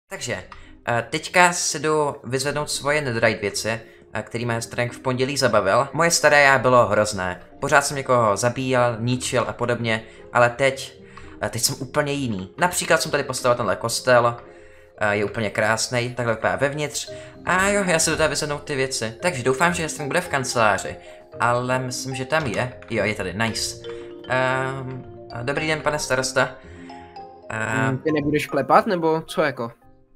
Takže, teďka si jdu vyzvednout svoje netherite věci, který mě Strength v pondělí zabavil. Moje staré já bylo hrozné. Pořád jsem někoho zabíjel, ničil a podobně, ale teď jsem úplně jiný. Například jsem tady postavil tenhle kostel, je úplně krásný, takhle vypadá vevnitř. A jo, já si jdu tady vyzvednout ty věci. Takže doufám, že Strength bude v kanceláři, ale myslím, že tam je. Jo, je tady, nice. Dobrý den, pane starosta. Ty nebudeš klepat, nebo co jako?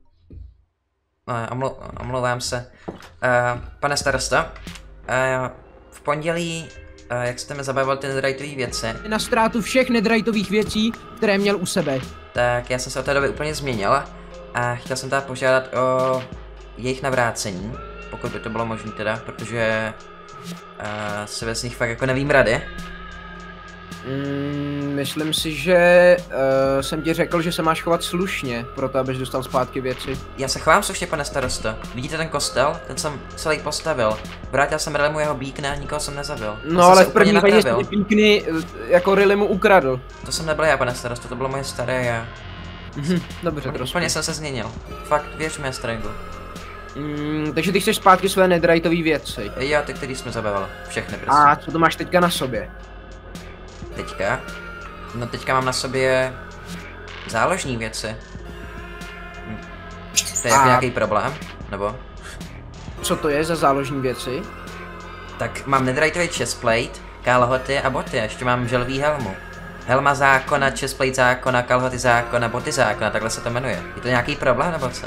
Omlouvám se. Pane starosta, v pondělí, jak jste mi zabavil ty netheriteové věci... Na ztrátu všech netheriteových věcí, které měl u sebe. Tak já jsem se od té doby úplně změnil a chtěl jsem teda požádat o jejich navrácení, pokud by to bylo možné teda, protože se bez nich fakt jako nevím rady. Myslím si, že jsem ti řekl, že se máš chovat slušně, proto abys dostal zpátky věci. Já se chovám slušně, pane starosto. Vidíte ten kostel? Ten jsem celý postavil. Vrátil jsem Relimu jeho bíkne a nikoho jsem nezabil. No ale v první řadě jsi ty bíkny jako Relimu ukradl. To jsem nebyl já, pane starosto, to bylo moje staré já. Dobře, trošku. Úplně jsem se změnil. Fakt, věř mi, Strengu. Takže ty chceš zpátky své netheriteové věci. Jo, ty, který jsme zabavili. Všechny, prostě. A co to máš teďka na sobě? Teďka? No teďka mám na sobě záložní věci. To je jako nějaký problém? Nebo? Co to je za záložní věci? Tak mám netheriteový chestplate, kalhoty a boty, a ještě mám želví helmu. Helma zákona, chestplate zákona, kalhoty zákona, boty zákona, takhle se to jmenuje. Je to nějaký problém nebo co?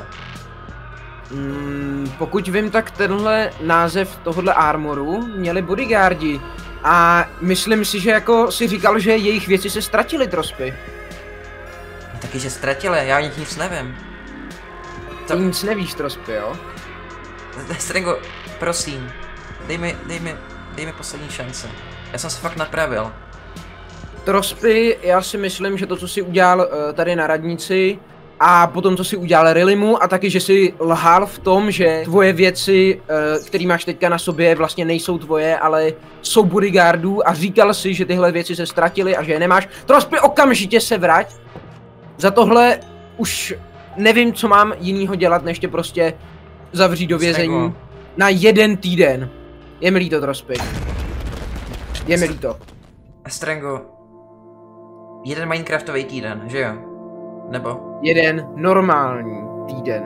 Pokud vím, tak tenhle název tohohle armoru měli bodyguardi. A myslím si, že jako si říkal, že jejich věci se ztratily, Trospy. No, taky, že ztratili, já o nich nic nevím. Ty nic nevíš, Trospy, jo? Strengo, prosím, dej mi poslední šance. Já jsem se fakt napravil. Trospy, já si myslím, že to, co jsi udělal tady na radnici, a potom, co jsi udělal Rilimu, a taky, že jsi lhal v tom, že tvoje věci, které máš teďka na sobě, vlastně nejsou tvoje, ale jsou bodyguardů, a říkal si, že tyhle věci se ztratily a že je nemáš. Trospy, okamžitě se vrať! Za tohle už nevím, co mám jinýho dělat, než tě prostě zavřít do vězení na 1 týden. Je mi líto, Trospy. Je mi líto. Strengo, 1 Minecraftový týden, že jo? Nebo? 1 normální týden.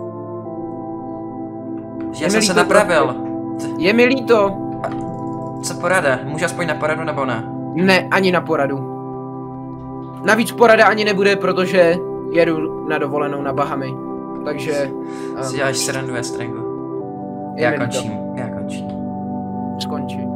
Že já jsem se napravil. Je mi líto. A co porada? Můžu aspoň na poradu nebo ne? Ne, ani na poradu. Navíc porada ani nebude, protože jedu na dovolenou na Bahamy. Takže... Si děláš srandu, Strengo. Já končím. Skončí.